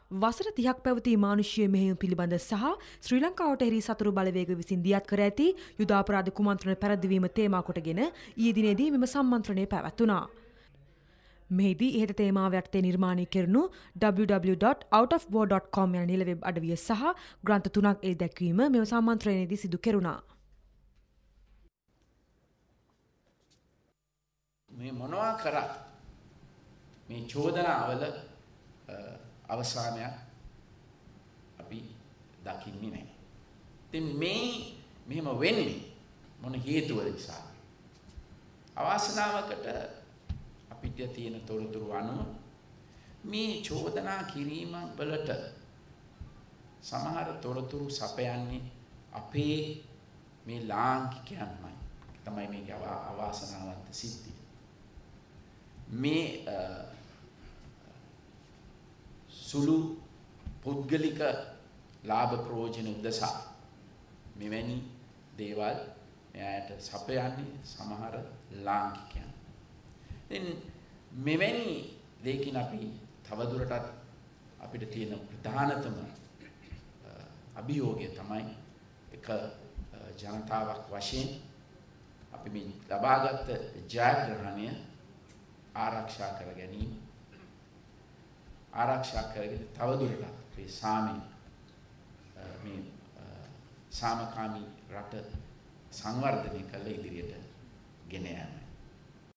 වසර 30ක් පැවති මානුෂීය මෙහෙයුම් පිළිබඳ සහ ශ්‍රී ලංකාවට එරෙහි සතුරු බලවේග විසින් දියත් කර ඇති යුද අපරාධ කුමන්ත්‍රණ පැරදවීම තේමා කොටගෙන ඊයේ දිනේදී මෙම සම්මන්ත්‍රණය පැවැත්වුණා. මෙහිදී ඉහත තේමාව යටතේ නිර්මාණය කෙරුණු www.outofwar.com යන නිල වෙබ් අඩවිය සහ ග්‍රන්ථ 3ක් එළි දැක්වීම මෙම සම්මන්ත්‍රණයේදී සිදු කෙරුණා. මේ මොනවා කරත් මේ චෝදනාවල අවසානයක් අපි දකින්නේ නැහැ. ඉතින් මෙහෙම වෙන්නේ මොන හේතුවද නිසා? අවාසනාවකට අපිට තියෙන තොරතුරු අනුව මේ චෝදනා කිරීම වලට සමහර තොරතුරු සපයන්නේ අපේ මේ ලාංකිකයන්මයි. තමයි මේක අවාසනාවන්ත සිද්ධිය. මේ සුළු පුද්ගලික ලාභ ප්‍රයෝජන උදෙසා මෙවැනි දේවල් එයාට සපයන්නේ සමහර ලාංකිකයන්. ඉතින් මෙවැනි දෙයකින් අපි තවදුරටත් අපිට තියෙන ප්‍රධානතම අභියෝගය තමයි එක ජනතාවක් වශයෙන් අපි මේ ලබාගත් ජයග්‍රහණය ආරක්ෂා කර ගැනීම ආරක්ෂා කරගෙන තවදුරටත් මේ මේ සාමකාමී රට සංවර්ධනය කළ ඉදිරියට ගෙන යාම.